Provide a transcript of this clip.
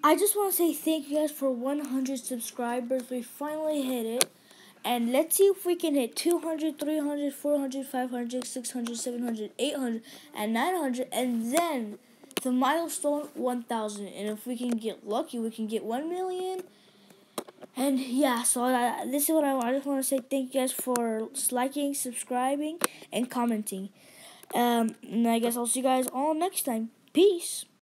I just want to say thank you guys for 100 subscribers. We finally hit it. And let's see if we can hit 200, 300, 400, 500, 600, 700, 800, and 900. And then the milestone 1,000. And if we can get lucky, we can get 1 million. And yeah, so this is what I just want to say. Thank you guys for liking, subscribing, and commenting. And I guess I'll see you guys all next time. Peace.